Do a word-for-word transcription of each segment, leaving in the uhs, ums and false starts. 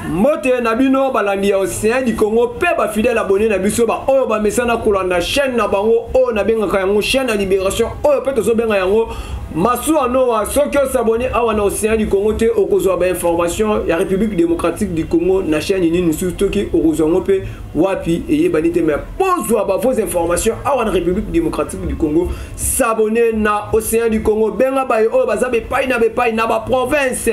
Mote Nabino balandi ya Océan du Congo pe ba fidèle abonné na biso ba oyo ba mesana kolanda chaîne na bango oyo na benga yango chaîne ya libération oyo pe tozo benga yango masu anoa soki s'abonner awa na Océan du Congo te okozwa ba information ya République démocratique du Congo na chaîne nini surtout ki okozwa ngope wapi eye banite mais pozwa ba fausse information awa na République démocratique du Congo s'abonner na Océan du Congo benga ba oyo bazabe pai na be pai na ba province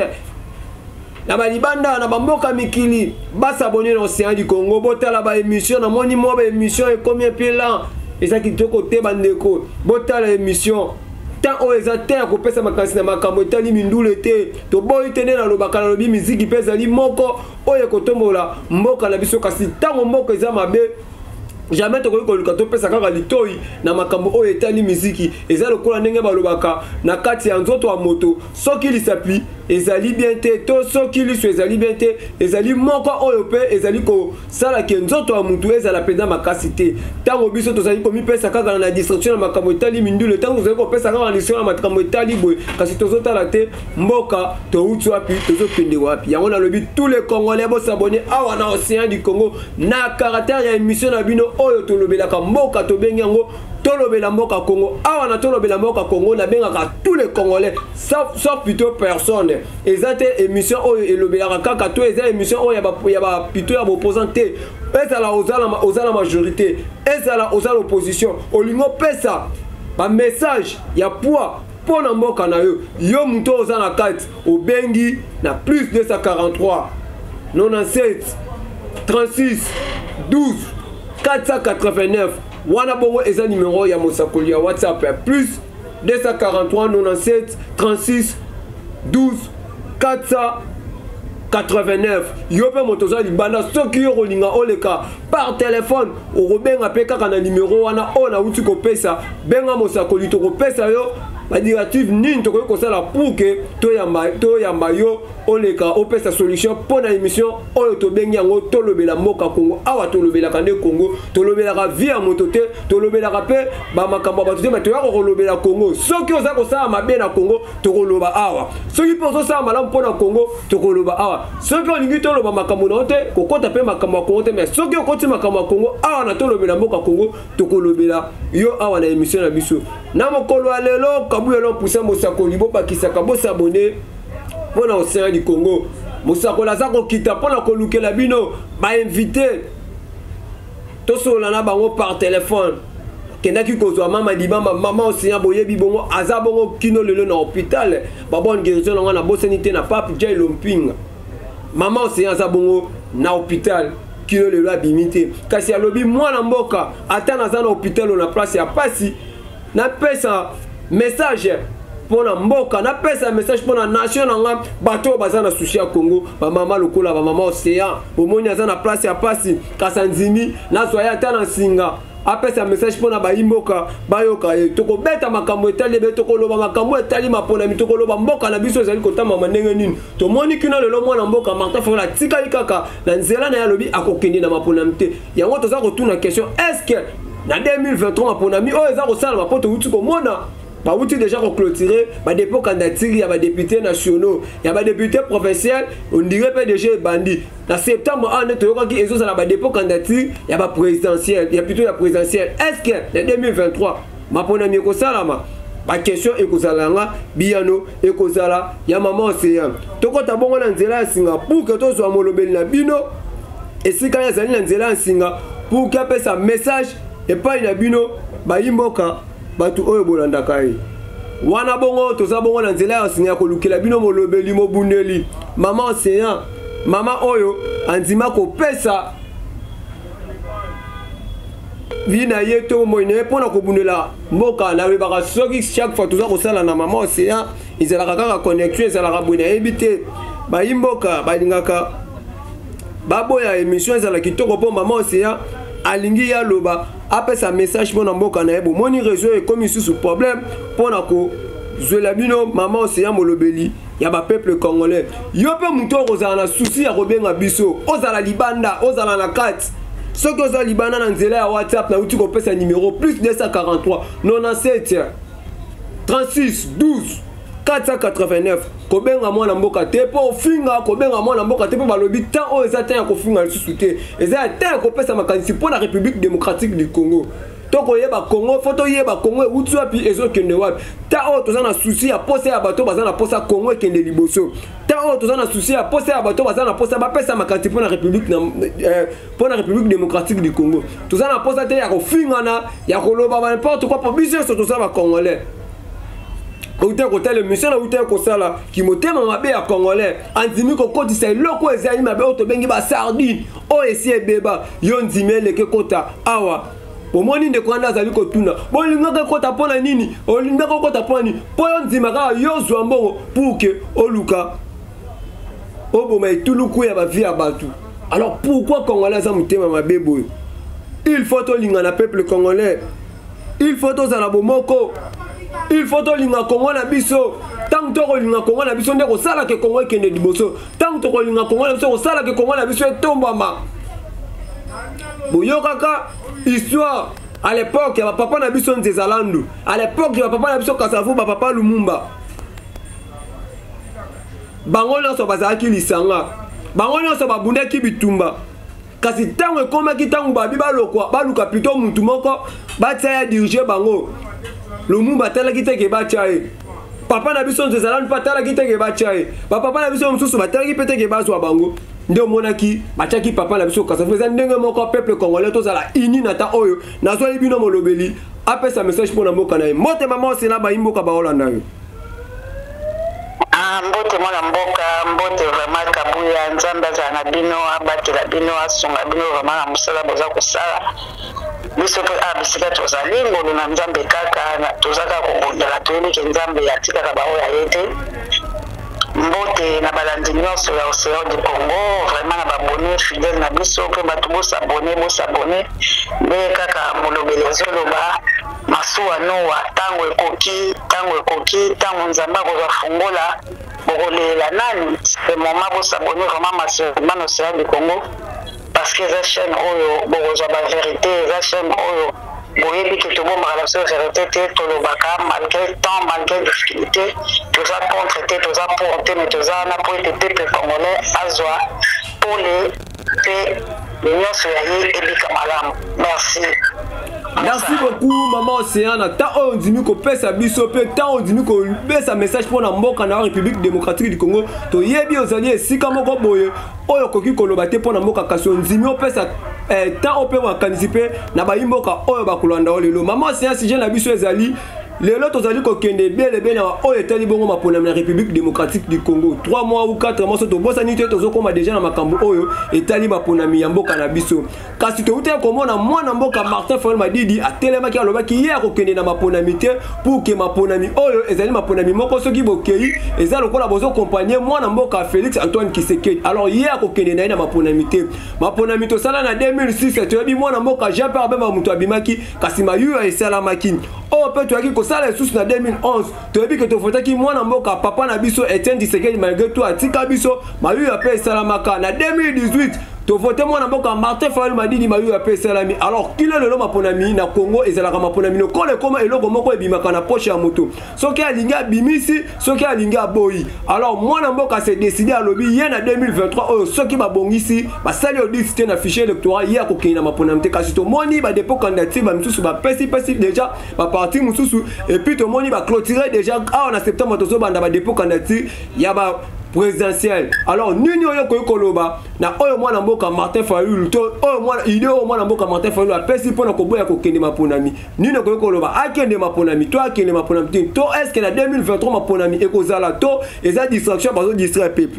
na balibanda na bamboka mikili basabonner na Océan du Congo botala ba émission na moni mo ba émission et combien pela eza kitoko te bandeko botala émission tant o eza te ko pesa makasi na makambo etali mindule te to boy tene na lobaka na lobi miziki pesa li moko oyo kotombola mboka na biso kasi tango mboka eza mabe jamais to ko luka to pesa kaka litoi na makambo oyo etali miziki eza lokola ndenge balobaka na kati ya nzoto wa moto soki lisapi ezali bien te to soki liso ezali bien te ezali moko oyo pe ezali ko sala ke nzoto wa mutu ezala penda makasi te tango biso tozali komi pesa kaka na distraction na makambo etali mindule tango tozali ko pesa kaka na distraction na makambo etali boy kasi tozotala te mboka to utu wapi tozopende wapi yango na lobi tous les Congolais bo s'abonner awa na Océan du Congo na caractère ya émission na bino oyo tolobelaka mboka to bengi yango tolobela mboka Congo awa na tolobela mboka Congo na bengaka tous les Congolais sauf sauf plutôt personne ezate émission oyo elobelaka kaka to eza émission oyo ya ba plutôt ya opposante ezala ozala ozala majorité ezala ozala opposition olingo pesa ba message ya poids pona mboka na yo yo muto ozana kati obengi na plus deux cent quarante-trois quatre-vingt-dix-sept trente-six douze quatre cent quatre-vingt-neuf wana bongo eza numéro ya mosakoli ya WhatsApp ya plus deux cent quarante-trois quatre-vingt-dix-sept trente-six douze quatre cent quatre-vingt-neuf yope motoza libanda soki yo kolinga oleka par téléphone okobenga pe kaka na numéro wana o na uti kopesa benga mosakoli to kopesa yo ba directive nini to ko sala pour que to yamba to yamba yo oleka opesa solution pour na émission oyo to bengi yango to lobela mboka Congo awa to lobela kande Congo to lobela ka via motote to lobela ka pe ba makambo ba to te ko lobela Congo soki oza ko sala mabe na Congo to ko loba awa soki poso sala malamu pour na Congo to ko loba awa soki olingi to loba makambo na te ko kota pe makambo Congo te mais soki okoti makambo Congo awa na to lobela mboka Congo to ko lobela yo awa na émission na biso na mokolo alelo kabuyelo poussa mosakoli bo bakisaka bo s'abonner pour na Océan du Congo mosakola za ko kita pour na kolukela bino ba invité to solana bango par téléphone kenaki kozwa mama dibamba mama Océan boyebi bongo aza bongo kino lelo na hôpital ba bonne guérison na na bosenité na pape Jay Lomping mama Océan za bongo na hôpital kino lelo abimité kasi alobi mwana mboka atana za na hôpital na place ya pasi na pesa message pour na mboka na pesa message pour na nation nga bato bazana sushi ya Congo ba mama lokola ba mama Océan bomoni azana place ya pasi kasanzimi na soya tana singa apesa message pour na ba imboka bayoka toko beta makambo etali be toko loba makambo etali mapona mitoko loba mboka na biso ezali kotama manenge nini to moni kina lelo mwana mboka Martin Fayulu tika ikaka na nzela na ya lobi akokende na mapona mte yango toza ko tuna question est-ce que na deux mille vingt-trois mapona mi o eza ko sala mapoto uti ko mona ba outil déjà clôturé ba dépôt candidature il y a ba députés nationaux il y a ba députés provinciaux on dirait P D G bandi en septembre on est toyoka ki ezo ça ba dépôt candidature il y a ba présidentiel il y a plutôt la présidentielle est-ce que en deux mille vingt-trois ma pona mi ko salama ba question e ko salanga biano e ko sala ya maman Océan toko tabongo na nzela ya Singapour que to zo molobeli na bino et si quand ya zali na nzela ya Singapour pour qu'il appelle sa message et pas na bino ba imboka batu oyo bolanda kai wana bongo toza bongo na nzela ya Singa ko lukela bino molobeli mo bundeli mama Océan mama oyo andima ko pesa vina yeto moine pona ko bundela mboka na we baka soki chaque fois toza ko sala na mama Océan izala kaka connexion izala ka buna ebite ba imboka ba lingaka baboya émission ezala kitoko po mama Océan alingi ya loba apesa message pour na mboka na ebo moni réseau et comme sous problème pour na ko zola bino maman Océan molobeli ya ba peuple congolais yo pe muto kozala na souci ya kobenga biso ozala libanda ozala na kati soki ozala libanda na nzela ya WhatsApp na uti ko pesa numéro plus deux cent quarante-trois quatre-vingt-dix-sept trente-six douze quatre cent quatre-vingt-neuf kobenga mwana mboka te po finga kobenga mwana mboka te po balobi tant o eza tan ya kofinga lisusu te eza tan ya kopesa makanisi mpo na République démocratique du Congo toko yeba Congo foto yeba Congo utu wapi ezokende wapi ta o toza na souci ya posa ya bato baza na posa Congo ekende liboso ta o toza na souci ya posa ya bato baza na posa bapesa makanisi mpo na République na mpo na République démocratique du Congo toza na posa te ya kofingana ya koloba ba n'importe quoi po biso so toza ba Congolais Oute kotele mission na oute kosala ki motema mabe ya Congolais andimi ko kotisa loko ezali mabe oto bengi ba sardine o esi ebeba yo ndimele ke kota awa omoni ndeko anda azali kotuna bolingaka kota pona nini olingaka kota pona nini po yo ndima ka yo zwa mbongo puke oluka oboma ituluku ya ba vie ya batu alors pourquoi Congolais za motema mabe boyo il faut to linga na peuple congolais il faut to zala bomoko il faut to linga Congo na biso tant to ko linga Congo na biso ndeko sala ke Congo ekende liboso tant to ko linga Congo na biso ko sala ke Congo na biso etombama boyo kaka histoire à l'époque ya papa na biso Nzezalandu à l'époque ya papa na biso Kasavu ba papa Lumumba bango nyonso bazalaki lisanga bango nyonso babundaki bitumba kasi tango ekomaki tango babi balokwa baluka plutôt mutu moko batia ya dirige bango Lumumba talaki teke batia ye papa na biso Nzezalandu pa talaki teke batia ye ba papa na biso mususu batalaki pe teke bazwa bango nde omonaki batiaki papa na biso Kasavu eza ndenge moko peuple congolais tozala ini na ta oyo nazwali bino molobeli apesa message mpona mboka na ye mbote mama osena bayimboka baolanda yo mbote mwana mboka mbote vraiment kabuya nzambe azala na bino abatela bino asunga bino vraiment na mosala boza kosala biso mpe a bisika tozali ngolu na nzambe kaka tozaka kobondela toyebi ke nzambe atikaka baoyo aye te mbote na balandi nyonso ya Océan du Congo vraiment na babone fidèle na biso mpe bato bosabone bosabone nde kaka molobeli ezoloba masuwa nowa ntango ekoki ntango ekoki ntango nzambe akozwa fungola bokolela nani ce moment bosabone vraiment masuwa na Océan du Congo parce que eza chaîne oyo bokozwa bavérité eza chaîne oyo boyebi ke tobombaka na biso vérité te tolobaka malgré temps malgré difficulté toza contre te toza pour te mais toza wana po ete peuple congolais azwa pole mpe nyonso ya ye ebika malamu merci. Merci beaucoup maman Océane ta on ndimi ko pesa biso pe ta on ndimi ko besa message pour na mboka na République démocratique du Congo to yebi ozali esika moko boye oyo koki koloba te pona mboka kasi ndimi opesa eh ta ope wa kanisipe na bayimboka oyo bakolanda olelo maman Océane si je na biso ezali lelo tozali kokende bele bele na oyo etali bongo mapona na République démocratique du Congo trois mois ou quatre mois so to bosani te tozokoma déjà na makambo oyo etali mapona mi ya mboka na biso kasi to ute komona mwana mboka Martin Fayulu Madidi atelemaki alobaki ye akokende na mapona mi te pour que mapona mi oyo ezali mapona mi moko soki bokei ezali lokola bozo accompagner mwana mboka Félix Antoine Tshisekedi alors ye akokende na na mapona mi te mapona mi to sala na deux mille six to yebi mwana mboka Jean-Pierre Bemba mutu abimaki kasi mayu esalamaki o pe to aki ça les sous na deux mille onze tu as vu que tu fotaki mwana mboka papa na biso Etienne Tshisekedi malgré tout atika biso mayu appel salamaka na deux mille dix-huit tu voté mwana mboka Martin Fayulu Madidi mayu appel salami alors qu'il est le nom maponami na Congo et ezalaka maponami no kole koma eloko moko ebimaka na poche ya moto soki alinga bimisi soki alinga boyi alors mwana mboka s'est décidé à lobby hier na deux mille vingt-trois oh soki babongisi basali audit na fichier électoral hier kokina na maponami te kasi to moni ba dépôt candidature ba misusu ba pesi pesi déjà ba parti misusu et puis to moni ba clôturer déjà en septembre to so banda ba dépôt candidature ya ba présidentiel alors nini oyo koyo koloba na oyo mwana mboka Martin Fayulu to oyo mwana idée oyo mwana mboka Martin Fayulu apesi pona koboya kokende maponami nini koyo koloba akende maponami to akende maponami to est-ce que na deux mille vingt-trois maponami ekozala to eza distraction bazo distraire peuple.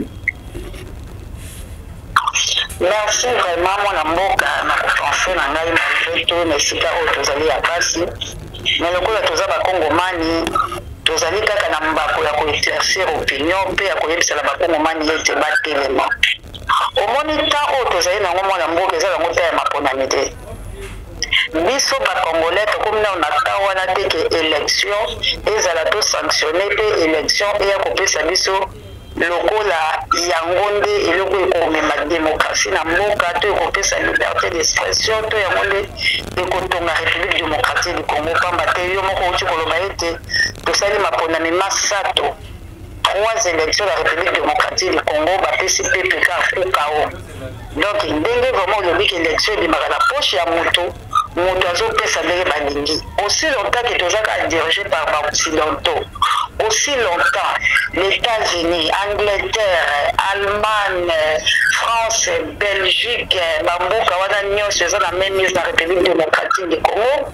Merci vraiment mwana mboka na konfé na ngai malgré tout mais sika oyo tozali ya pasi mais lokola toza bakongomani tozali kaka na mbako ya koéclaircir opinion mpe ya koyebisela bakongomani ete batelema omoni ta oyo tozali nango mwana mboka eza yango ta ya maponami te biso bakongolais tokomi nao na ta wana te ke élection ezala to sanctionne mpe élection eya kopesa biso lokola yango nde eloko ekomema démocratie na mboka to ekopesa liberté d'expression to yango nde ekotonga République démocratique du Congo pamba te yo moko outi koloba ete tosali maponami masato trois élections de la République démocratique du Congo, bapesi P P K au K O. Donc, ndenge vraiment le but élection de la poche à moto, moto azopesa ndenge balingi. Aussi longtemps que tozaka dirigé par les occidentaux, aussi longtemps les États-Unis, Angleterre, Allemagne, France, Belgique, bamboka wana nyonso eza na même mise na République démocratique du Congo,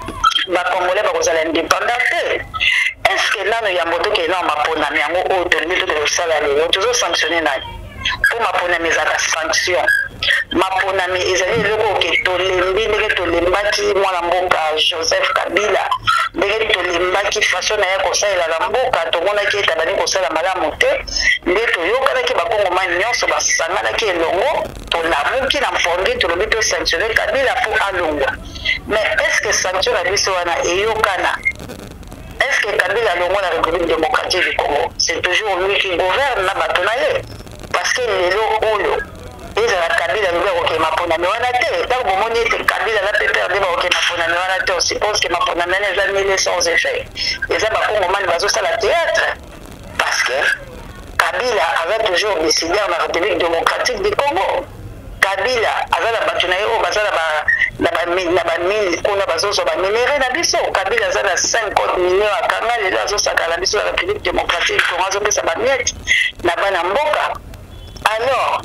ba Congolais bakozala indépendant te. Est-ce que là nous y a moto qui est là mapona mais yango oyo tolingi to tosala lelo tozo sanctionner nani po mapona mais ezaka sanction mapona mais ezali eloko ke tolembi ndenge tolembaki mwana mboka Joseph Kabila ndenge tolembaki façon na ye kosalela na mboka tomonaki ete abandi kosala malamu te nde toyokanaki bakongomani nyonso basanganaki elongo tolamuki na mpongi tolobi tosanctionne Kabila po alongwa. Mais est-ce que sanction na biso wana eyokana? Est-ce que Kabila longo la République démocratique du Congo? C'est toujours lui qui gouverne na batonaye. Parce que lelo oyo ezala Kabila longo ke mapona me wana te. Tant que moni ete Kabila na P P R D ba ke mapona me wana te, on suppose que mapona me les annulés sans effet. Eza ba Congomani bazo sala théâtre. Parce que Kabila avait toujours décidé en la République démocratique du Congo. Kabila azala batonaye o bazala ba na ba na ba mille kuna bazozo ba minéré na biso. Kabila azala cinquante millions akanga lelo azosaka na biso la République démocratique Congo azopesa ba miette na bana mboka. Alors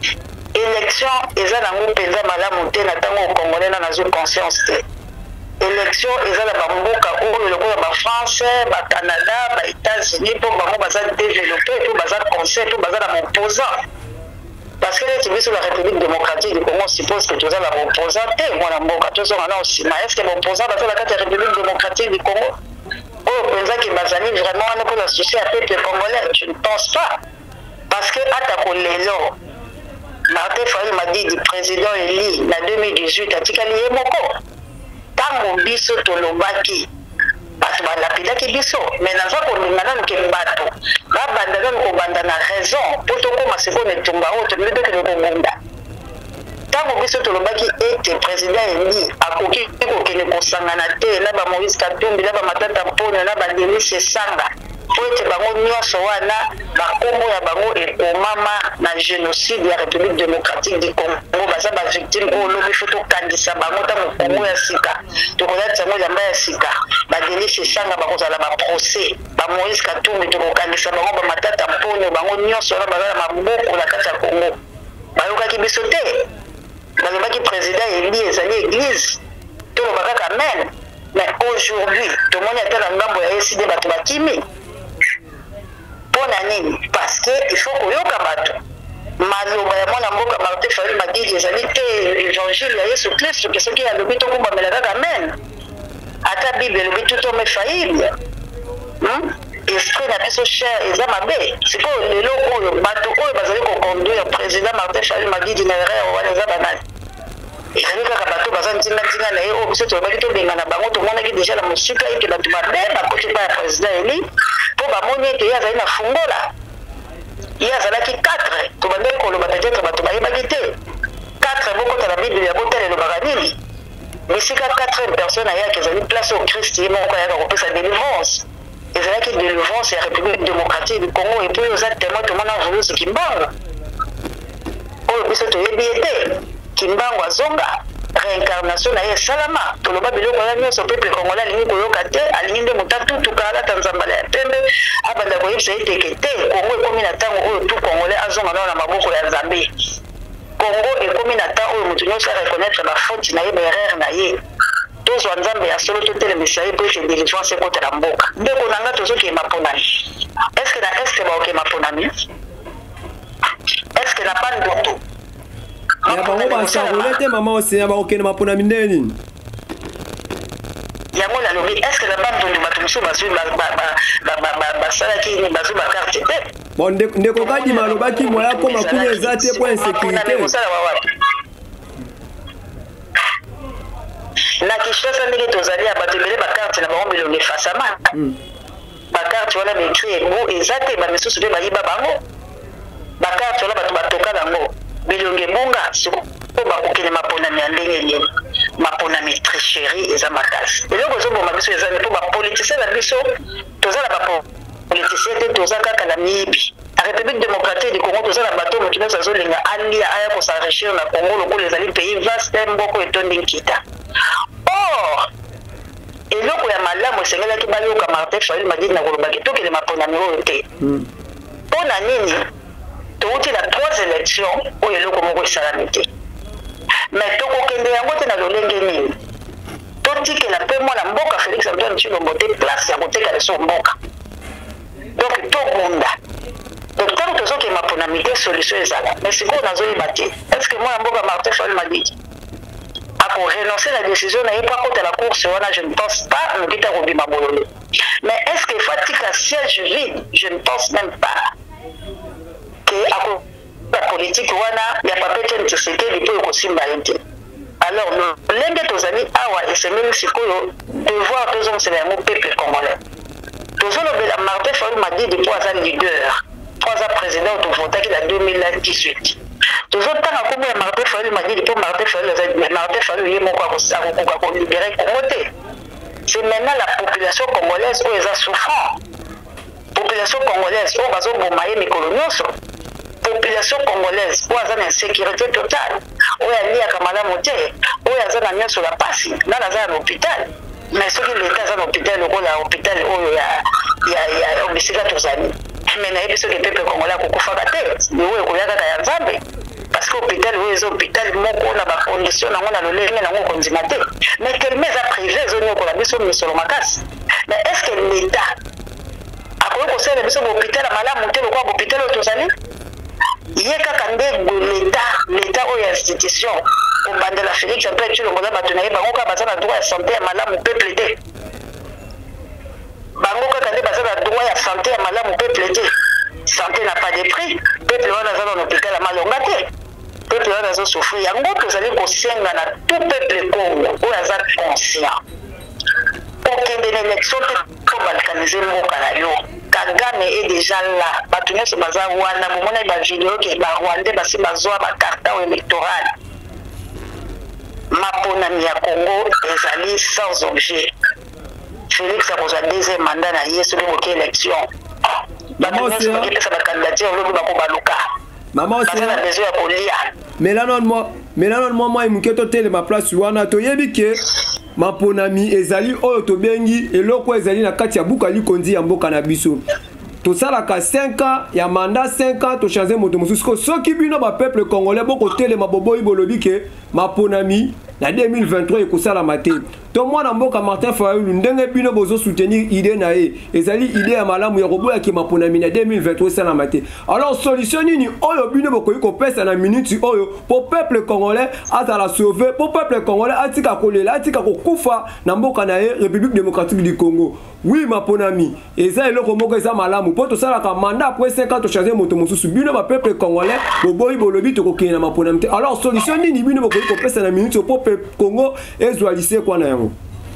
élection ezala ngo penza malamu te na tango congolais na nazo conscience te. Élection ezala ba mboka oyo lokola ba France, ba Canada, ba États-Unis pour bango baza développer pour baza conseil pour baza na opposant. Parce que les tibis sur la République démocratique du Congo suppose que tu as la opposante, moi la mboka, tu as aussi. Mais est-ce que l'opposant va faire la carte de la République démocratique du Congo? Oh, pensant que Bazali vraiment on peut associer à peuple congolais, je ne pense pas. Parce que à ta collègue, Martin Fayulu m'a dit du président Eli, en deux mille dix-huit, à Tikali Yemoko, Tango Biso Tolobaki. Parce que la pila qui biso mais na za ko lingana ke bato ba banda na ko banda na raison pour to ko masiko ne tumba o to le de ko ngunda tango biso to lobaki ete président Eli akoki ko kene ko sangana te na ba Moïse Katumbi na ba Matata Mpona na ba Denis Sanga po ete bango nyonso wana bakombo ya bango ekomama na génocide ya République démocratique du Congo baza ba victime o lobi foto kandisa bango tango Congo ya sika to ko yatsa mo yamba ya sika ba Denis Sanga bakozala ba procès ba Moïse Katumbi to ko kandisa bango ba Matata Mpona bango nyonso wana bazala maboko na kati ya Congo bayokaki biso te balobaki président Eli ezali église to lobaka amen. Mais aujourd'hui tout le monde est dans ngambo ya S D bato bakimi parce que il faut que yoka bato maloba ya mwana mboka Martin Fayulu m'a dit ezali te évangile ya Yesu Kristo que soki alobi to kumbamela kaka amen ata Bible elobi tout homme est faillible. Esprit na biso cher eza mabe sikoyo lelo oyo bato oyo bazali koconduire président Martin Fayulu m'a dit d'une erreur wana eza banani ezali kaka bato baza ntingatinga na ye oyo biso tobaki tobengana bango tomonaki déjà na mosika ete bato mabe bakoti pa ya président Eli po bamoni ete ye azali na fungola ye azalaki quatre tobandaki koloba peut-être bato bayebaki te quatre bokota na bible ya botala elobaka nini bisika quatre personnes ayaki ezali place au Christ ye moko ayaka kopesa délivrance ezalaki délivrance ya République démocratique du Congo et puis oza témoin tomona Julius Kimbangu oyo biso toyebi ete Kimbangu azonga réincarnation na ye salama toloba biloko ya nyonso peuple congolais alingi koyoka te alingi nde motatutu kala tanzambala ya pembe abanda koyebisa ete te Congo ekomi na ntango oyo tu congolais azonga nao na maboko ya Nzambe. Congo ekomi na ntango oyo moto nyonso areconnaître bafoti na ye baerreur na ye tozwa Nzambe ya solo totelemisa ye po ete délivrance ekotela mboka ndeko na nga tozokema mponani est ce que na este baokema mponani est ce que na pandoto ya bango basangole te mama osenya bakokende maponami nde nini yango nalobi est ce que na bandondo bato mosusu bazwi basalaki nini bazwi bakarte te bon ndeko kadima alobaki moya ko makulu eza te po insécurité na Kinshasa ndenge tozali ya bato ebele bakarte na bango bilongo efasama bakarte wana betui ebo eza te bamisusu mpe bayiba bango bakarte wana bato batoka nango bilongo ebonga sikoyo bakokende maponami ya ndenge nini maponami tricherie eza makasi eloko ezoboma biso eza mpo bapolitisien na biso toza na politicien te toza kaka na miyibi. La République démocratique du Congo toza na bato moto nyonso azolinga alia aya kosenrichir na Congo lokola ezali pays vaste mboko etondi nkita. Or eloko ya malamu esengelaki bayoka Martin Fayulu Madidi na kolobaki tokele maponami oyo te. Mpo na nini touti na trois élections oyo eloko moko esalami te. Mais tokokende yango te na lolenge nini totikela mpe mwana mboka Félix Antoine Tshilombo te place ya koteka leso mboka. Donc tobunda donc tant que tozokema ponami te solution ezala. Mais sikoyo nazoyeba te est ce que mwana mboka Martin Fayulu Madidi ako renoncer la décision na yepa kota la course wana, je ne pense pas nokita kobima bololo. Mais est ce que fatika siège vide, je ne pense même pas que ako la politique wana ya papete Tshisekedi po ekosimba yente. Alors lenge tozali awa esemeli sikoyo devoir tozongela yango peuple congolais. Tozolobela Martin Fayulu Madidi po aza leader, po aza président otovotaki na deux mille dix-huit. Tozotanga kombo ya Martin Fayulu Madidi po Martin Fayulu Martin Fayulu ye moko akokoka kolibere Congo te. C'est maintenant la population congolaise oyo eza souffrant. Population congolaise oyo bazoboma ye mikolo nyonso. Population congolaise oyo aza na insécurité totale, oyo aliaka malamu te, oyo aza na nyonso la pasi nana aza na hôpital. Mais soki l'État aza na hôpital lokola hôpital oyo ya obisika tozali, mais nayebi soki peuple congolais akokufaka te ni oyo ekoya kaka ya nzambe. Parce que hôpital oyo eza hôpital moko na bacondition nango na lolenge nango kondima te. Mais kelme eza privé ezonyokola biso misolo makasi. Mais est-ce que l'État akoki kosala biso bahôpital ya malamu te lokola bahôpital oyo tozali? Ye kaka nde l'État, l'État oyo institution kobandela Félix Antoine Tshilombo na bato na ye bango kaka baza na droit ya santé ya malamu peuple te. Bango kaka nde baza na droit ya santé ya malamu peuple te. Santé n'a pas de prix. Peuple wana aza na hôpital ya malonga te. Peuple wana azosouffrir. Yango tozali kosenga na tout peuple Congo oyo aza conscient. Okende na élection te po balkanize mboka na yo. Kagame est déjà là. Bato nyonso baza wana bomona ba vidéo ke ba Rwandais basi bazwa ba carte électorale. Maponami ya Congo ezali sans objet. Félix akozwa deuxième mandat na ye soki boke élection. Maman c'est ça ba candidature lobi bako baluka. Maman c'est na besoin ya kolia. Melanon moi, melanon moi moi imuketo tele ma place wana to yebi ke maponami ezali oyo to bengi eloko ezali na kati ya bukali kondi ya mboka na biso. To salaka cinq ans ya mandat cinq ans to changer moto mosusu soki bino ba peuple congolais boko tele mabobo ibolobi ke maponami na deux mille vingt-trois ekosala mate. To mwana mboka Martin Fayulu ndenge bino bozo soutenir idée na ye ezali idée ya malamu ya koboya ki maponami na deux mille vingt-trois sala mate. Alors solution nini oyo bino bokoyi kopesa na minute oyo pour peuple congolais azala sauver, pour peuple congolais atika kolela atika kokufa na mboka na ye République démocratique du Congo. Oui maponami eza eloko moko eza malamu po to salaka mandat après cinq ans to changer moto mosusu bino ba peuple congolais boboyi bolobi to kokena na maponami. Alors solution nini bino bokoyi kopesa na minute pour peuple Congo ezwalise kwa na yango.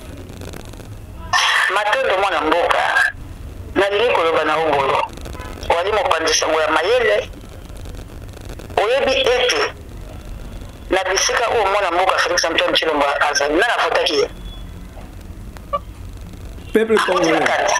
Matondo mwana mboka nalingi koloba na ongolo wali mopandisa ngo ya mayele oyebi ete na bisika o mwana mboka Félix Antoine Tshilombo azali na nafotaki ye peuple congolais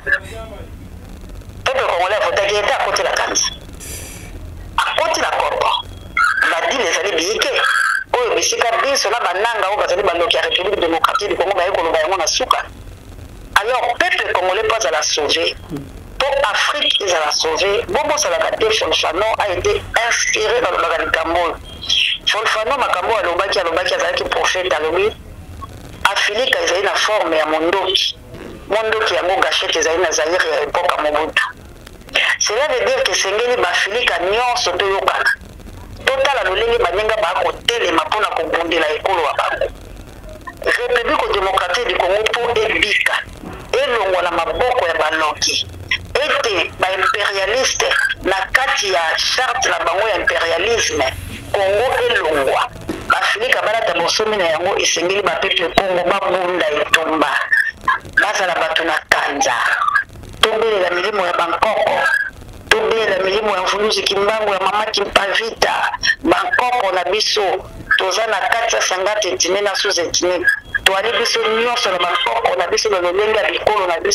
peuple congolais afotaki ete akoti la kanza akoti la kopo badile ezali biyike oyo bisika biso na bananga oyo bazali baloki ya République démocratique du Congo baye koloba yango na suka. Alors, peuple congolais pas à la sauver. Pour Afrique, ils à la sauver. Bobo Salakate Folfano a été inspiré dans le Bagali Kambo. Folfano Makambo a l'obaki a l'obaki a l'obaki prophète à l'obi. Affilié qu'ils aient la forme à Mondoki. Mondoki a mon gâchette qu'ils aient la Zahir et à l'époque à Mobutu. Cela veut dire que Sengeli Bafili a nion soto yokana. Total à l'olé Banenga Bako Tele Mapona Kobundi la école à Bako. République démocratique du Congo pour Ebika. Elongo na maboko ya baloki ete ba impérialiste na kati ya charte na bango ya impérialisme Congo elongwa bafilika balata bosomi na yango esengeli ba peuple Congo babunda etumba bazala bato na kanza tobelela milimo ya bankoko tobelela milimo ya mvuluzi kimbangu ya mama kimpavita bankoko na biso toza na kati ya sangate etine na sous etine toali biso nyonso na bankoko na biso na lolenge ya bikolo na biso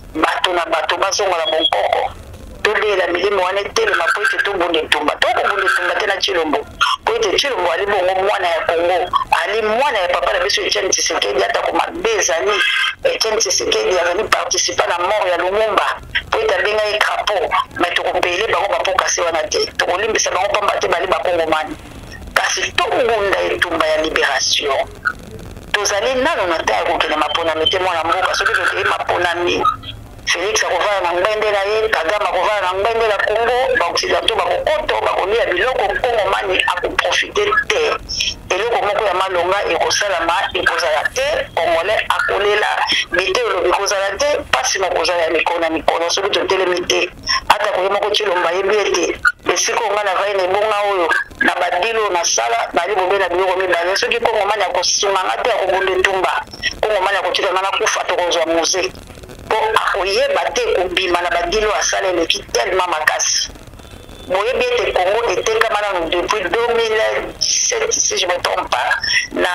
bato na bato bazongola bonkoko tolela milimo wana etelema po ete tobunda etumba tokobunda etumba te na Tshilombo po ete Tshilombo ali bongo mwana ya Kongo ali mwana ya papa na biso Etienne Tshisekedi atako mabe ezali Etienne Tshisekedi azali participa na mort ya Lumumba po ete abenga ye crapaud mai tokopele bango bapokasi wana te tokolimbisa bango pamba te bali bakongomani kasi tobunda etumba ya libération tozali nano na ta ya kokende maponami te mwana mboka soki tokei maponami Félix akovana na ngwende na ye Kagame akovana na ngwende na Congo baoccidentaux bakokoto bakolia biloko Kongomani akoprofite te eloko moko ya malonga ekosalama ekozala te Congolais akolela bite olobi ekozala te pasi mokozala ya mikolo na mikolo soki totelemi te ata koye moko Tshilombo ayebi ete esika onga na vai na ebonga oyo na badilo na sala bali bobe na biloko mibale soki Kongomani akosunganga te akobunda etumba Kongomani akotikanga na kufa tokozwa musée po akoyeba te kobima na badilo asala eleki tellement makasi boyebi ete Congo etekama nano depuis deux mille dix-sept si je me trompe pas na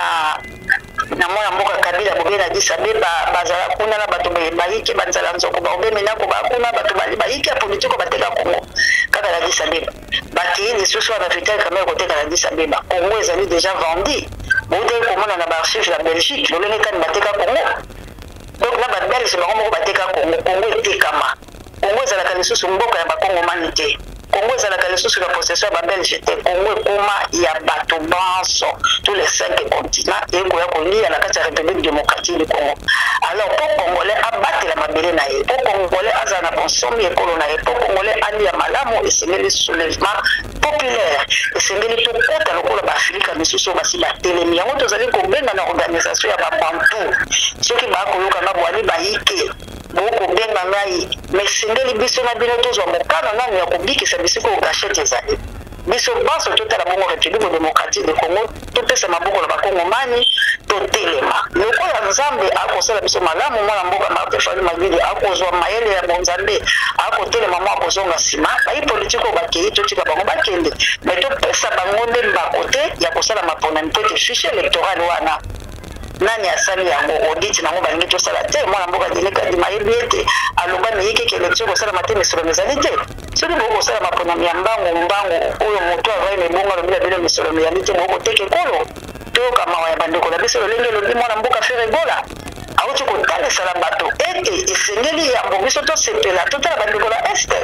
na mwana mboka Kabila bobe na Addis Abeba bazala kuna na bato bayike banzala nzoko baobe menako bakuna bato bali bayike ya politiko bateka Congo kaka na Addis Abeba bakei lisusu wana vital kamera koteka na Addis Abeba Congo ezali déjà vendi boutei komona na baarchive ya Belgique lolenge kani bateka Congo donc là ba belge bango moko bateka Congo Congo etekama Congo ezalaka lisusu mboka ya bakongomani te Congo ezalaka lisusu na possession ya babelge te Congo ekoma ya bato banso tous les cinq continents ekoya kolia na kati ya République démocratique du Congo alors po Congolais abatela mabele na ye po Congolais azala na bonsomi ekolo na ye po Congolais alia malamu esengeli soulèvement populaire esengeli tokota lokola baafrika misusu oyo basi batelemi yango tozali kobenga na organisation ya babantu soki bakoyokanga bwali bayike bokobenga ngai mais esengeli biso na bino tozwa mokano nanu ya kobikisa bisiko oyo gachete ezali biso banso totala bongo République démocratique du Congo topesa maboko na bakongomani totelema lokola nzambe akosala biso malamu mwana mboka Martin Fayulu Madidi akozwa mayele ya bonzambe akotelema mwa akozonga nsima bayi politike oyo bakei totika bango bakende mais topesa bango nde mbako te ya kosala maponami po ete fiche électoral wana nani asali yango audit nango balingi tosala te mwana mboka Denis Kadima ayebi ete aloba meyiki ke élection kosalama te misolo mezali te soki bokosala maponami ya mbango mbango oyo moto avai na ebongo alobi na bino misolo meyali te bokoteka ekolo toyoka mawa ya bandeko na biso lolenge elobi mwana mboka Fere Gola awuti kotalisa bato ete esengeli yambo biso tosepela totala bandeko na este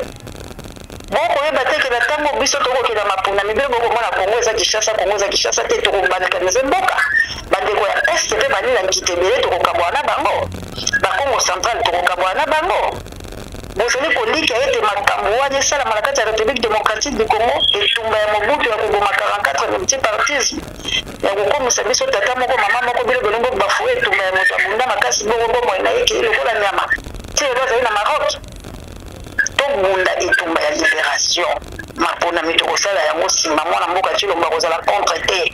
bokoyeba te ke na ntango biso tokokenda maponami mpe bokomona Kongo eza Kinshasa Kongo eza Kinshasa te tokobandikanize mboka bandeko ya este mpe balila nkita ebele tokokabwana na bango bakongo central tokokabwana na bango bozali kolika ete makambo wana esalama na kati ya République démocratique du Congo etumba ya mobutu ya koboma quarante-quatre multipartisme ya kokomisa biso tata moko mama moko bino bolongo bafue etumba ya moto abunda makasi bongo bomoi na ye kei lokola nyama ti elo azali na Maroc tobunda etumba ya libération maponami tokosala yango nsima mwana mboka Tshilombo akozala contre te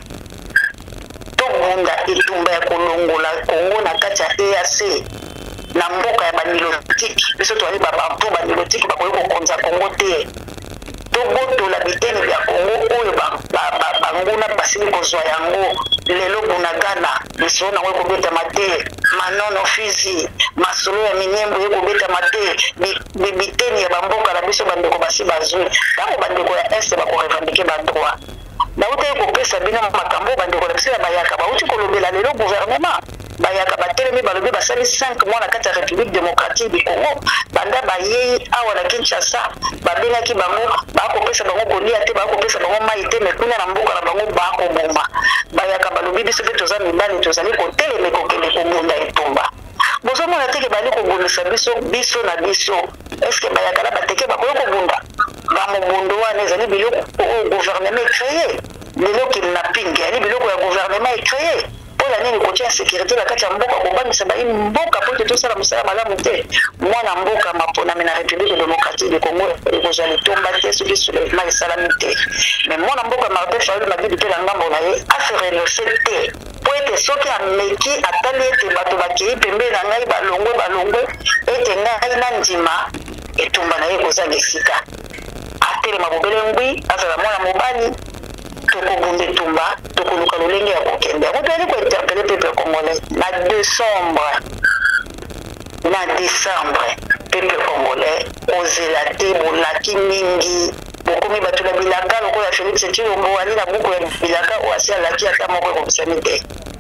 tobunda etumba ya kolongola Congo na kati ya E A C na mboka ya banilotique biso toali babantu banilotique bakoki kokonza Congo te tobotola biteni bya Congo oyo banguna basili kozwa yango lelo Bunagana misolo nango ekobetama te Manono Fizi masolo ya Minyembo ekobetama te biteni ya bamboka na biso bandeko basi bazwi ntango bandeko ya este bakorevandike badroit bauta ekopesa bino makambo bandeko na biso ya bayaka bauti kolobela lelo gouvernement bayaka batelemi balobi basali cinq mois na kati ya République démocratique du Congo banda bayei awa na Kinshasa babengaki bango bakopesa bango kolia te bakopesa bango mai te mais kuna na mboka na bango bakoboma bayaka balobi biso mpe toza mibali tozali kotelema kokende kobunda etumba bozomona teke bali kobundisa biso biso na biso estce bayaka na bateke bakoyo kobunda bamobundo wana ezali biloko oyo gouvernement ecreye biloko kidnapping yani biloko ya gouvernement ecreye mpona nini kotia sécurité na kati ya mboka kobangisa bayi mboka po te tosala mosala malamu te mwana mboka maponami na République démocratique du Congo ekozwa litomba te soki soulèvement esalami te mais mwana mboka Martin Fayulu Madidi mpe na ngambo na ye aserenonce te po ete soki ameki atali ete bato bakei pembeni na ngai balongwe balongwe ete ngai na ndima etumba na ye ekozanga esika atelema bobele ngwi azala mwana mobali tokobunda etumba tokoluka lolenge ya kokende yango toyali kointerpele peuple congolais na décembre na décembre peuple congolais ozela te bolaki mingi bokomi bato na bilanga lokola Félix Tshilombo ali na buku ya bilanga oyo asi alaki ata moko ekomisani te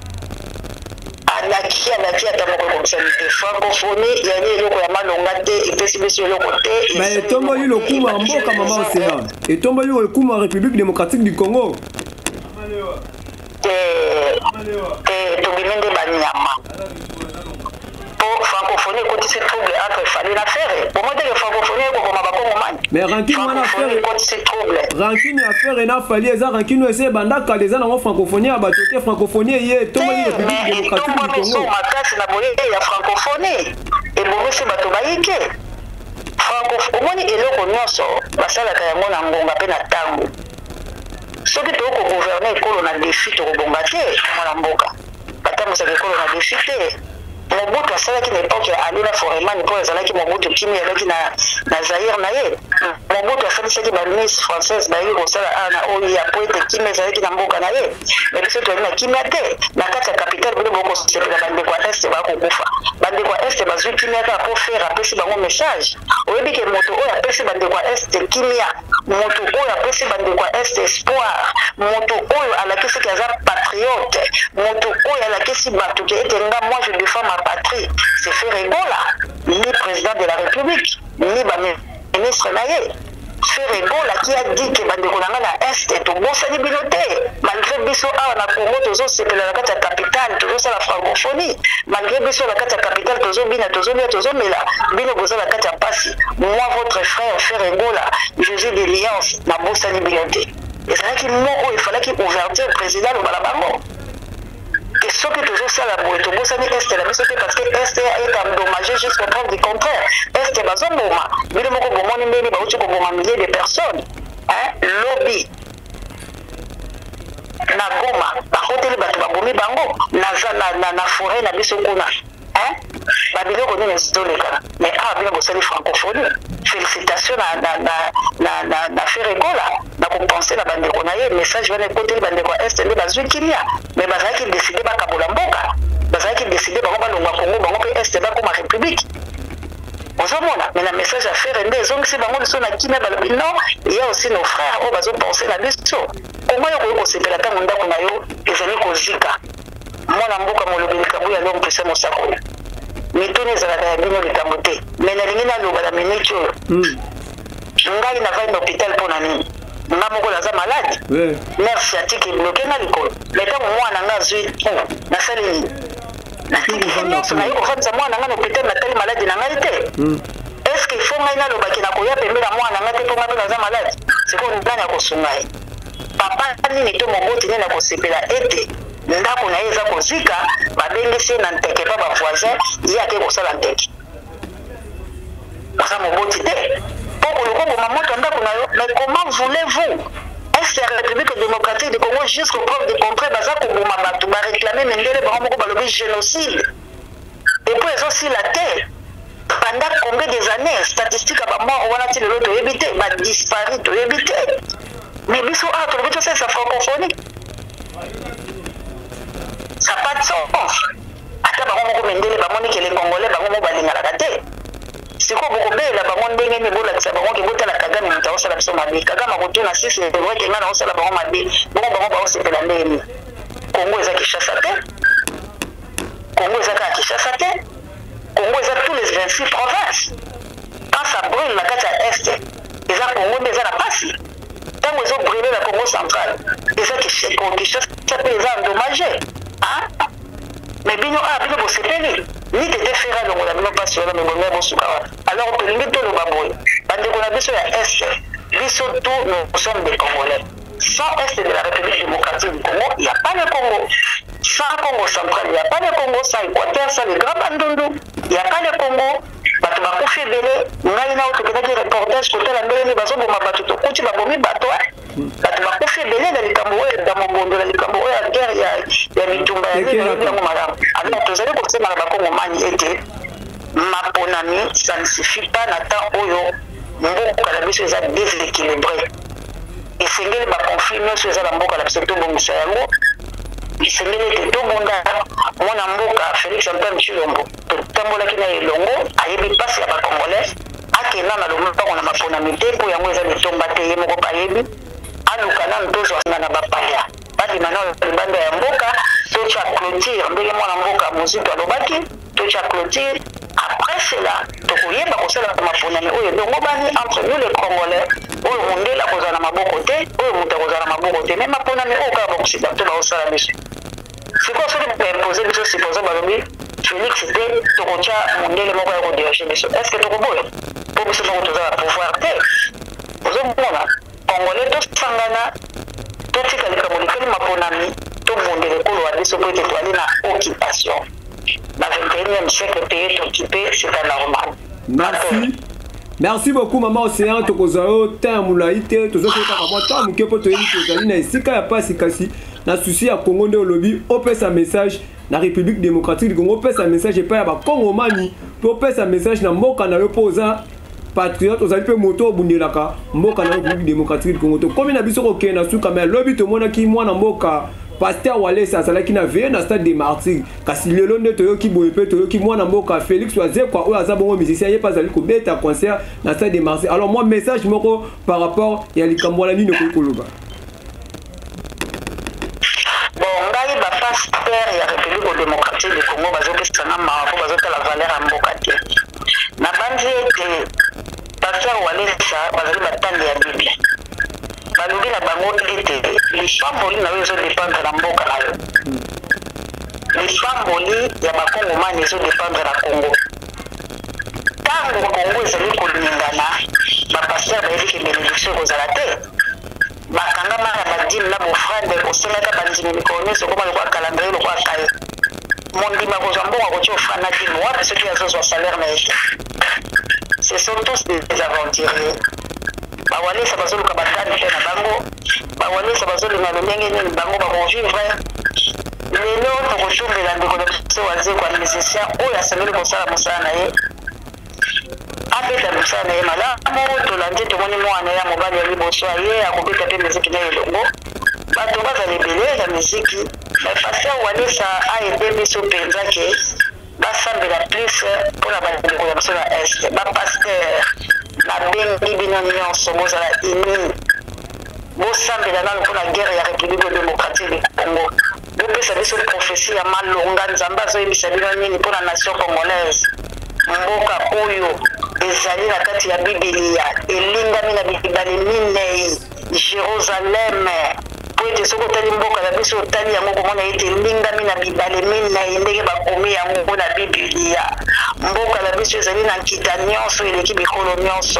alaki alaki ata moko ekomisani te francophonie yali eloko ya malonga te epesi biso eloko te mais etomboli lokumu ya mboka mama Océan etomboli lokumu ya République démocratique du Congo te tobimi nde banyama po francophonie ekotisi trouble entre fali na fere po mo teke francophonie ekokoma bakongomani mais rankine wana affaire ekotisi trouble rankine affaire ena fali eza rankine ese bandaka eza nango francophonie ya bato te francophonie ye etomboli République démocratique du Congo makasi na boye ya francophonie ebomisi bato bayike omoni eloko nyonso basalaka yango na ngonga mpe na ntango soki tokogouverne ekolo na défi tokobonga te mwana mboka batambwisaka ekolo na défi te Mobutu asalaki na époque ya Alina Foreman mpo ezalaki Mobutu kimi alaki na na Zaire na ye Mobutu asalisaki ba Miss française bayi kosala ana oyo ya po ete kimi ezalaki na mboka na ye mais biso toyali na kimi te na kati ya capitale bino bokosepela bandeko ya este bakokufa bandeko ya este bazwi kimia kaka po faire apesi bango message oyebi ke moto oyo apesi bandeko ya este kimia moto oyo apesi bandeko ya este espoir moto oyo alakisaki aza patriote moto oyo alakisi bato ke ete nga moi je défends ma patrie, c'est fait rigola, ni président de la République, ni ministre naye. Fait rigola qui a dit que Bandekonanga na Est et au Bossani Biloté, malgré Bisso A, on a Congo, Tozo, c'est la carte capitale, Tozo, c'est la francophonie, malgré Bisso, la carte capitale, Tozo, Bina, Tozo, Bina, Tozo, mais là, Bino Boza, la carte Passi. Moi, votre frère, fait rigola, José d'Alliance, na Bossani Biloté. Et c'est vrai qu'il il fallait qu'il ouverture le président de Balabango. Et ce que toujours ça la boîte, bon ça n'est Est la mais c'est parce que Est est endommagé jusqu'au preuve du contraire. Est bazon boma, mais le moko bomoni mbeni ba uchi ko boma milliers de personnes. Hein, lobby. Na Goma, ba hôtel ba ba bomi bango, na na na na forêt na biso kuna. Hein? Ba biloko ni ezoleka. Mais ah bien bosali francophonie. Félicitations na na na na na na faire rigola. Na compenser la bande konaye message vient côté bande ko est nde bazwi kilia mais bazaki décider ba kabola mboka bazaki décider ba ba longa Congo ba ko est ba comme république ozomona mais la message à faire nde zongisi bango liso na kimia ba non il y a aussi nos frères o bazo penser la biso comment yo ko sepela tango ndako na yo ezali kozika mwana mboka molobeli kabu ya longo pesa mosako mitoni ezalaka ya bino likambo te mais na lingi na loba la minute oyo ngai na vai na hôpital mpona nini nga moko naza malade nerf sciatique ebloke nga likolo mais ntango mwana nga azwi nasali nini natiki nyonso naye kofandisa mwana nga na hôpital natali maladi na ngai te est ce que ifo ngai nalobaki na koya pembe na mwana nga te mpo nga mpe naza malade sikoyo nani akosunga ye papa nini to moboti nini akosepela ete ndako na ye eza kozika babengisi ye na nteke pa bavoisin ye ake kosala nteke aza moboti te mais comment voulez-vous est-ce la République démocratique du Congo jusqu'au preuve du contraire baza koboma bato ba réclamer mendele bango moko balobi génocide et puis ils ont aussi la terre pendant combien des années statistiques à mort wana ti lelo toyebi te ba disparu toyebi te mais biso ah tolobi to c'est sa francophonie ça n'a pas de sens ata bango moko mendele bamoni ke les Congolais bango moko balingalaka te siko bokobela bango ndenge ni bolakisa bango ke botala Kagame moto akosala biso mabe Kagame akotuna sisi eke nga na osala bango mabe bongo bango baosepela ndeni Congo eza Kinshasa te Congo eza kaka Kinshasa te Congo eza tous les vingt-six provinces quand ça brûle na kati ya Est eza Congo nde eza na pasi ntango ezobrûle na Congo central eza Kinshasa mpe eza endommagé mais bino ah bino bosepeli ni tete fera longola bino pasi wana mebonga bosuka wana alors tolingi toloba boye bandeko na biso ya Est biso tous nous sommes des Congolais sans Est de la République démocratique du Congo il n'y a pas de Congo sans Congo central il n'y a pas de Congo sans Équateur sans les grands bandundu il n'y a pas de Congo bato bakufi ebele ngai nao tokendaki reportage kotala ndenge bazoboma bato tokuti babomi bato bato bakufi ebele na likambo oyo ya mobondo na likambo oyo ya guerre ya bitumba ya nini oyebi yango malamu alors tozali kosenga na bakongomani ete maponami ça ne suffit pas na temps oyo mboka na biso eza déséquilibré esengeli baconflit nyonso eza na mboka na biso tobongisa yango sengeli te tobunda mwana mboka Félix Antoine Tshilombo totambolaki na elongo ayebi pasi ya bakongolais akenda na lomoko na maponami te mpo yango eza litomba te ye moko payebi aluka nanu tozwanga na bapaya badima na libanda ya mboka totya clôture ndenge mwana mboka mozito alobaki totya clôture. Après cela, tokoyeba kosala maponami oyo ndongo bani entre nous les Congolais oyo mondela kozala na maboko te oyo moto akozala na maboko te me maponami oyo kaka bakosida to baosala biso sikoyo soki baimpose biso supposé balobi Félix te tokotya mondele moko ya kodirige biso est ce que tokoboya mpo biso moko toza ba pouvoir te ozomona Congolais tosangana totika likambo likeli maponami tobundela ekolo ya biso po ete toali na occupation. Dans le vingt et unième siècle, le pays est occupé, c'est pas normal. Merci. Merci beaucoup, maman Océan. Tokozao, Tamoulaïte, Tozoka, Kamata, Mukepo, Toyeni, Tozali, na Sika, ya Pasi, Kasi, na souci à Congo de lobby, on fait un message, la République démocratique du Congo, on fait un message, et pas à Congo Mani, pour faire un message, na Mboka, na reposa, patriote, aux alpes moto, Bundelaka, Mboka, na République démocratique du Congo. Comme il a vu sur Oké, na Souka, mais lobby, tout le monde qui, moi, na Mboka, Pasteur Wale ça ça qui na veillé dans stade des martyrs kasi lelo ne toyo ki boyepe toyo ki mwana mboka Félix Oazé quoi ou azabongo musicien yé pas ali ko beta concert dans stade des martyrs. Alors moi message moko par rapport ya likambo la nini ko koloba bon ngai ba pasteur ya République démocratique du Congo bazo pesa na ma fo bazo la valeur ya mboka te na bandi ete Pasteur Wale ça bazali batandi ya Bible balobi na bango ete lipamboli na yo ezodépendre na mboka na yo lipamboli ya bakongomani ezodépendre na Congo ntango Congo ezali kolingana bapaster bayebi ke bénédiction ekozala te bakanga mara badime na bofrande osengaka bandimi mikolo nyonso koma lokwa calendrier lokwa kaye mondima kozwa mbongo akoti ofrande na dime wapi soki azozwa salaire na ye ce sont tous des aventuriers. Bawalesa bazoluka batani pe na bango bawalesa bazolinga lolenge nini bango bakovivre lelo tokotumbela ndeko na biso waze kwa musicien oyo asengeli kosala mosala na ye abeta mosala na ye malamu tolandi tomoni mwana ya mobali ya liboso ye akobeta mpe miziki na elongo bato bazala ebele ya miziki bapase walesa aede biso mpenza ke basambela plus mpona bandeko ya biso na este bapaster nabengi bino nyonso bozala ini bosambela nano mpona guerre ya République démocratique du Congo bopesa biso prophétie ya malonga nzambe azoyebisa bino nini mpona nation congolaise mboka oyo ezali na kati ya bibilia elingami na bibale minei Jérusalem po ete soki otali mboka na biso otali yango komona ete elingami na bibale minei ndenge bakomi yango na bibilia mboka na biso ezali na nkita nyonso eleki bikolo nyonso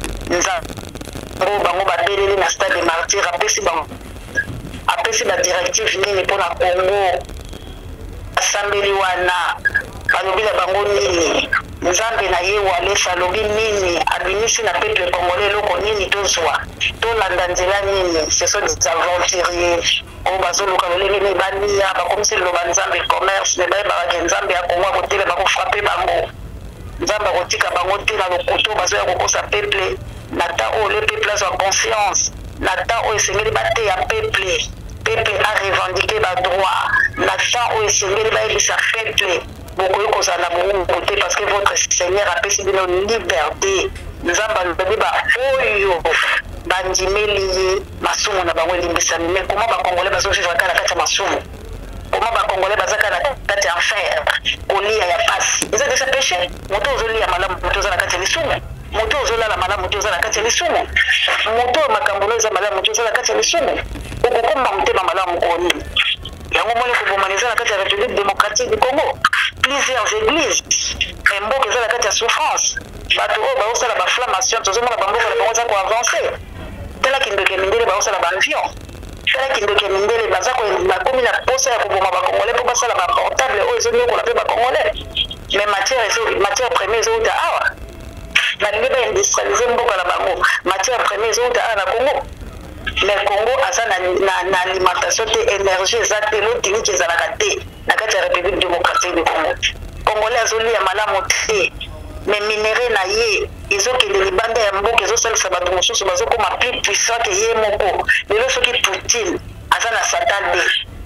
nzambe bango babeleli na stade de martyr apesi bango apesi badirective nini mpona Congo asambeli wana balobi na bango nini nzambe na ye walesa alobi nini abimisi na peuple congolais eloko nini tozwa tolanda nzela nini ce sont des aventuriers oyo bazoluka lolenge mibania bakomisi liloba nzambe commerce ne bayebaka ke nzambe ya kongo akotele bakofrape bango nzambe akotika bango te na lokoto bazoya kokosa peuple na ta oyo le peuple azwa conscience na ta oyo esengeli bateya peuple peuple a revendiqué badroit na ta oyo esengeli bayebisa peuple bokoki kozala na bongo te parce que votre seigneur apesi bino liberté nzambe alobi baoyo bandimeli ye masumu na bango elimbisami mais koma bakongolais bazovivre kaka na kati ya masumu koma bakongolais baza kaka na kati ya enfer kolia ya pasi eza deja péché moto ozolia malamu moto oza na kati ya lisumu moto ozolala malamu moto oza na kati ya lisumu moto oyo makambo no eza malamu moto oza na kati ya lisumu okokoma motema malamu koni yango moni kobomaniza na kati ya République démocratique du Congo plusieurs églises mboka eza na kati ya souffrance bato oyo baosala baflammation tozomona bamboka na bango eza koavance tala kindoke mindele baosala baamvion tala kindoke mindele baza bakomi na posa ya koboma bakongolais mpo basala baportable oyo ezonyokola mpe bakongolais mais matière première ezouta awa balingi baindustrialize mboka na bango matière première ezouta awa na Congo mais Congo aza na, na, na alimentation te énergie eza te lotiniki ezalaka te na kati ya République démocratique du Congo congolais azolia malamu te mais minere na ye ezokende libanda ya mboka ezosalisa bato mosusu bazokoma plus puissant ke ye moko lelo soki Poutine aza na satan de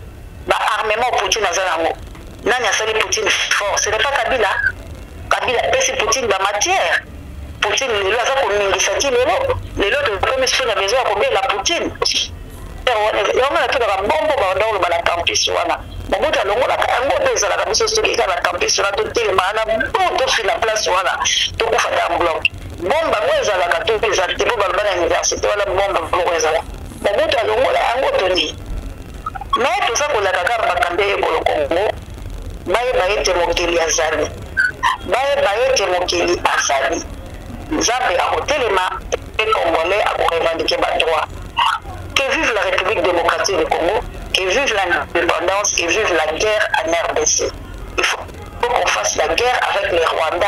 ba armement Poutine azango nani asali Poutine fort ce n'est pas Kabila Kabila pesi Poutine ba matière Poutine lelo aza koningisa ti lelo lelo to comme si on a besoin de la Poutine yango na tuna ba bombo ba ndolo ba la campus wana Mobutu alongola yango mpe ezalaka biso soki eka na campus wana totelema na to tofila place wana tokufata bloc bomba ngo ezalaka to eza te po baloba na université wana bomba moko ezala Mobutu alongola yango toni mais toza kolaka kaka bakambi ekolo Congo bayeba ete mokili azali bayeba ete mokili azali nzambe akotelema mpe congolais akorevendike badroit. Que vive la République démocratique du Congo, que vive l'indépendance et vive la guerre en R D C. Il faut qu'on fasse la guerre avec les Rwandais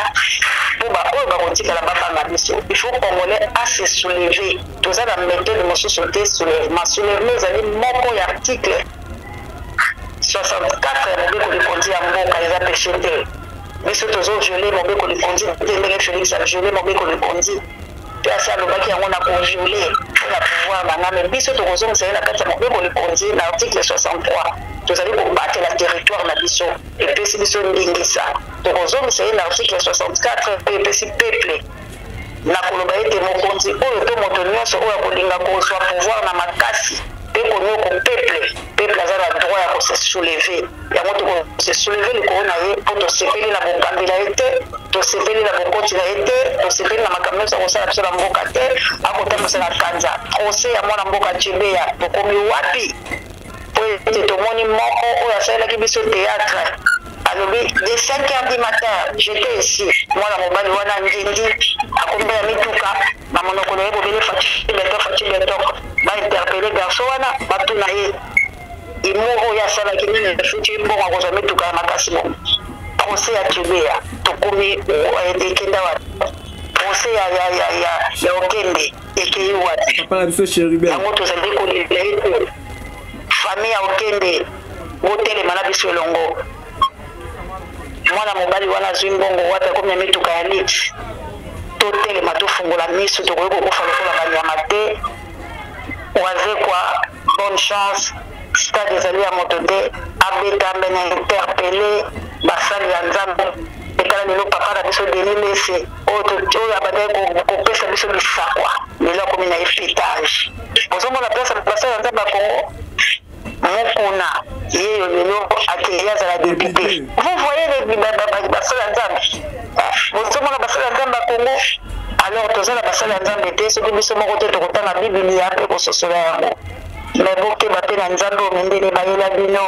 pour il faut qu'on Congolais à se soulever. Tout ça dans la méthode de mon société soulèvement. Soulèvement, vous avez mon article soixante-quatre, mon béco de conduit à mon cas, les a péché. Mais ce que j'ai gelé, mon béco de conduit, Félix a gelé, mon béco de conduit. Place à l'obaki on a pour violer pour pouvoir mais biso to kozong c'est la carte mo bebo le konzi l'article soixante-trois vous allez pour battre la territoire na biso et puis si biso ndingisa to kozong c'est l'article soixante-quatre et puis si peuple na koloba ete mo konzi oyo to moto nyonso oyo kolinga ko soit pouvoir na makasi pe ko nyoko peuple peuple a le droit à se soulever ya moto ko se soulever le corona ye pour to sepeli na bokambi na ete to sepeli na bokoti na ete to sepeli na makambo sa kosala biso na mboka te akotambusa na kanza procès ya mwana mboka Chibeya tokomi wapi po ete tomoni moko oyo asalelaki biso théâtre alobi de cinq heures du matin j'étais ici mwana mobali wana ndindi akombe ya mituka na monoko na ye bobele faci beto faci beto bainterpele garso wana batuna ye imoko oyo asalaki nini efuti mbongo akozwa mituka ya makasi bomo procès ya Chibeya tokomi ekenda wana procès ya ya ya ya ya Okende ekei wana papa biso Cherubin yango tozali kolela ete famille ya Okende botelema na biso elongo mwana mobali wana zwi mbongo wapi akomi na mituka ya lit totelema tofungola miso tokoki kokufa lokola banyama te waze kwa bonne chance stade ezali ya moto te abeta mbe na interpele basali ya nzambe etala lelo papa na biso Denis Lese oyo abandaki kopesa biso bisakwa lelo akomi na efitage ozomona place basali ya nzambe ya Congo mokuna yeyo lelo akeye azala député vous voyez les basali ya nzambe ozomona basali ya nzambe ya Congo alors tozala basali ya nzambe te soki biso moko te tokotanga bibilia mpe kososola yango mais bokeba mpe na nzambe omendele bayela bino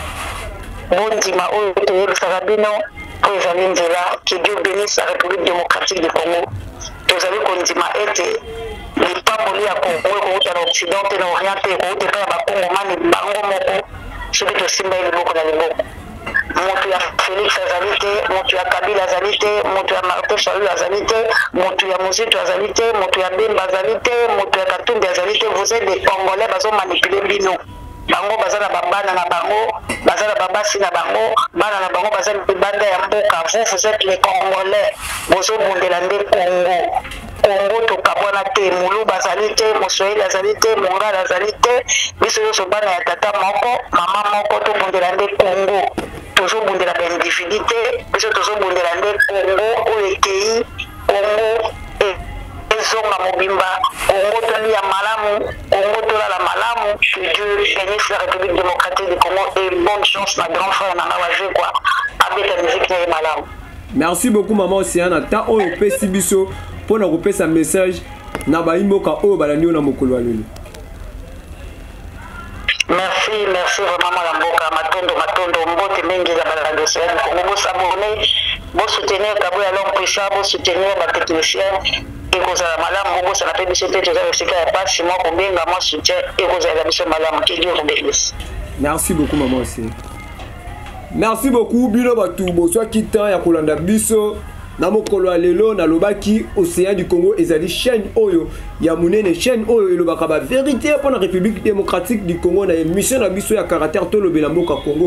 bondima oyo toyebisaka bino po ezali nzela que Dieu bénisse la République démocratique du Congo tozali kondima ete lipamboli ya Congo ekouta na Occident te na Orient te ekouta epai ya bakongomani bango moko soki tosimba ye liboko na liboko moto ya Félix azali te moto ya Kabila azali te moto ya Martin Fayulu azali te moto ya Mozitu azali te moto ya Bemba azali te moto ya Katumbi azali te vous êtes des Congolais bazomanipuler bino bango baza na babana na bango baza na babasi na bango bana na bango baza libanda ya mboka vous vous êtes les Congolais bozobundela nde Congo Congo tokabwana te mulu bazali te moswahili azali te mongala azali te biso nyonso bana ya tata moko mama moko tobundela nde Congo tozobundela baindividu te biso tozobundela nde Congo oyo ekei Congo ezonga mobimba Congo tolia malamu Congo tolala malamu que Dieu bénisse la République démocratique du Congo et bonne chance na grand frère nanga waje kwa abeta musique na malamu. Merci beaucoup maman Océane ta oyo pesi biso pona kopesa message na baimboka oyo balandi na mokolo lelo. Merci, merci vraiment la mboka matondo matondo mbote mengi za balade Océane Congo bo s'abonner bo soutenir Kabuya l'homme puissant bo soutenir ba technicien ekozala malamu bosala mpe biso te tozala esika ya pasi moko benga mwa soutien ekozala biso malamu que Dieu vous bénisse. Merci beaucoup maman aussi. Merci beaucoup bino batu boswa kitan ya kolanda biso na mokolo ya lelo na lobaki Océan du Congo ezali chaîne oyo ya munene chaîne oyo elobaka ba vérité pour la République démocratique du Congo na émission na biso ya caractère to lobela mboka Congo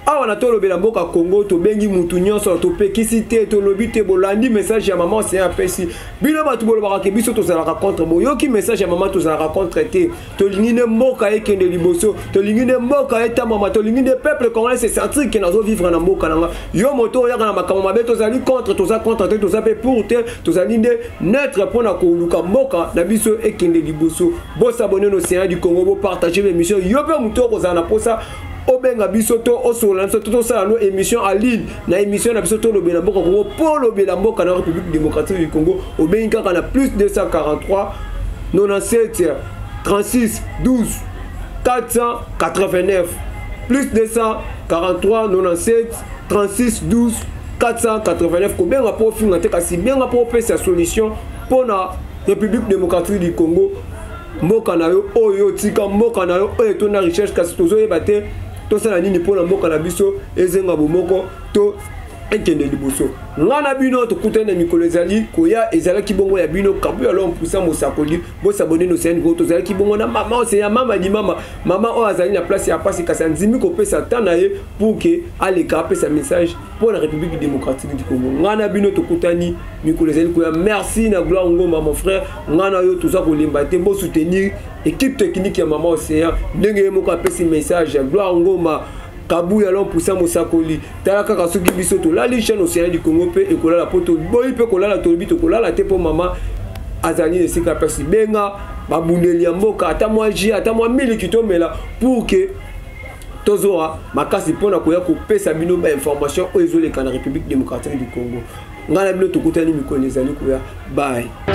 awa na tolobela mboka Congo to bengi mutu nyonso to pekisi te to lobite bolandi message ya maman c'est apesi bino batu bolobaka ke biso to zalaka contre boyoki message ya maman to zalaka contre te to lingine mboka ekende liboso to lingine mboka eta mama to lingine peuple congolais se sentir que nazo vivre na mboka nanga yo moto ya na makambo mabe to zali contre to za contre te to za pe pour te to zali nde neutre pour na koluka mboka na biso ekende liboso bo s'abonner no Sénat du Congo bo partager l'émission yo pe muto ko za na posa obenga biso to osola nso to sala no émission en ligne na émission na biso to lobela mboka Congo po lobela mboka na République démocratique du Congo obengi kaka na plus deux cent quarante-trois quatre-vingt-sept trente-six douze quatre cent quatre-vingt-neuf plus deux cent quarante-trois quatre-vingt-sept trente-six douze quatre cent quatre-vingt-neuf ko benga po finga te kasi benga po pesa solution pour la République démocratique du Congo mboka na yo oyo tika mboka na yo oyo to na recherche kasi tozo yebate to sala nini pona mboka na biso ezenga bomoko to ekende liboso ngana bino to kutana mikolo ezali koya ezala kibongo ya bino kabu ya lom pusa mosakoli bo s'abonner no sen go to ezala kibongo na mama c'est ya mama di mama mama o azali na place ya pasi kasi nzimi ko pesa tana ye pour que aleka pesa message pour la République démocratique du Congo ngana bino to kutani mikolo ezali koya merci na gloire ngoma mon frère ngana yo to za ko limbate bo soutenir équipe technique ya mama Océan ndenge moko apesi message ya gloire ngoma Kabou yalon poussa mosakoli talaka kasuki biso to la chaîne Océan du Congo pe ekola la poto boyi pe kola la tolobi to kola la te po mama azali esika pesi benga babundeli ya mboka ata mwa ji ata mwa mili kitomela pour que tozoa makasi pona koya ko pesa bino ba information o ezoleka na République démocratique du Congo ngana bino to kutani mikolo ezali koya bye.